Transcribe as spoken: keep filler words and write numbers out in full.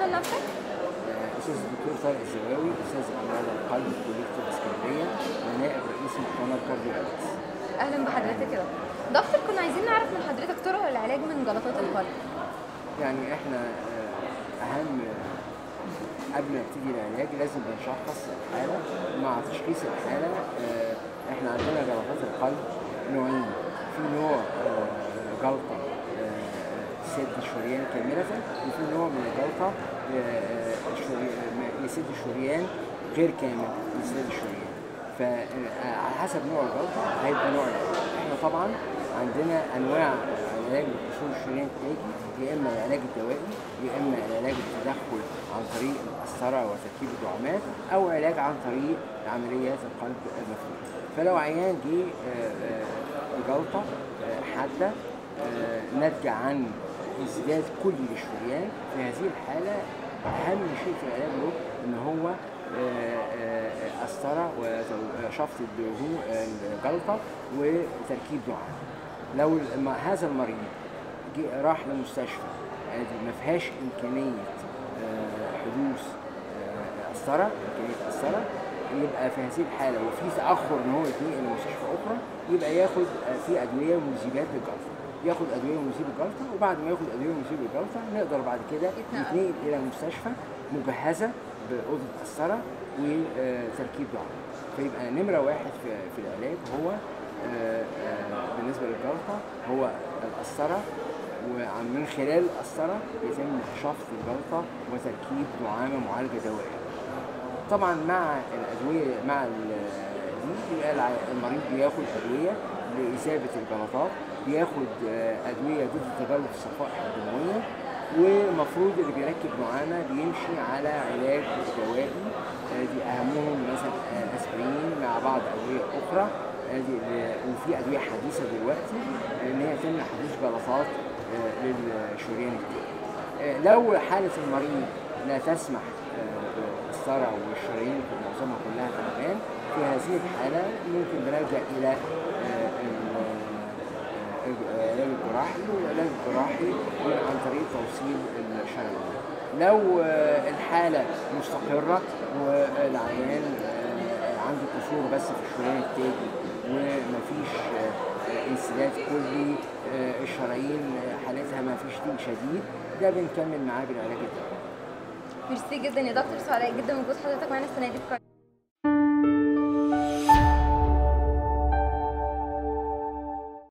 عن نفسك؟ أستاذ الدكتور طارق الزواوي، أستاذ أمراض القلب بكلية طب اسكندرية، ونائب رئيس مؤتمر كارديولوجيكس. اهلا بحضرتك يا دكتور. دكتور، كنا عايزين نعرف من حضرتك طرق العلاج من جلطات القلب. يعني احنا أهم قبل ما نبتدي العلاج لازم بنشخص الحالة. مع تشخيص الحالة احنا عندنا جلطات القلب نوعين. في نوع جلطة يسد الشريان كاملة، وفي نوع من الجلطة يسد الشريان غير كامل، يسد الشريان. فعلى حسب نوع الجلطة هيبقى نوع العلاج. احنا طبعا عندنا انواع علاج لقصور الشريان التاجي، يا اما العلاج الدوائي، يا اما العلاج بالتدخل عن طريق القسطرة وتركيب الدعامات، او علاج عن طريق عمليات القلب المفتوح. فلو عيان جه بجلطة حادة ناتجة عن انسداد كلي للشريان، في هذه الحالة أهم شيء في العلاج له إن هو قسطرة وشفط الجلطة وتركيب دعامة. لو هذا المريض راح لمستشفى ما فيهاش إمكانية حدوث قسطرة، إمكانية قسطرة، يبقى في هذه الحالة وفي تأخر إن هو يتنقل لمستشفى أخرى، يبقى ياخد في أدوية مذيبات للجلطة. ياخد أدوية مذيب الجلطة، وبعد ما ياخد أدوية مذيب الجلطة نقدر بعد كده يتنقل إلى مستشفى مجهزة بأوضة قسطرة وتركيب دعامة. فيبقى نمرة واحد في, في العلاج هو بالنسبة للجلطة هو القسطرة، ومن خلال القسطرة يتم شفط الجلطة وتركيب دعامة معالجة دوائية. طبعا مع الأدوية مع دي يبقى المريض بياخد أدوية لإذابة الجلطات، بياخد أدوية ضد تجلط الصفائح الدموية، ومفروض اللي بيركب دعامة بيمشي على علاج دوائي، دي أهمهم مثلا أسبرين مع بعض أدوية أخرى. وفي أدوية حديثة دلوقتي إن هي تمنع حدوث جلطات للشريان التاجي. لو حالة المريض لا تسمح بالقسطرة والشرايين معظمها كلها تعبان، في هذه الحالة ممكن بنلجأ إلى العلاج الجراحي، والعلاج الجراحي عن طريق توصيل الشرايين. لو الحالة مستقرة والعيان عنده قصور بس في الشريان التاجي ومفيش انسداد كلي، الشرايين حالتها مفيش ضيق شديد، ده بنكمل معاه بالعلاج الدوائي. ميرسي جدا يا دكتور، سعداء جدا بوجود حضرتك معانا السنة دي.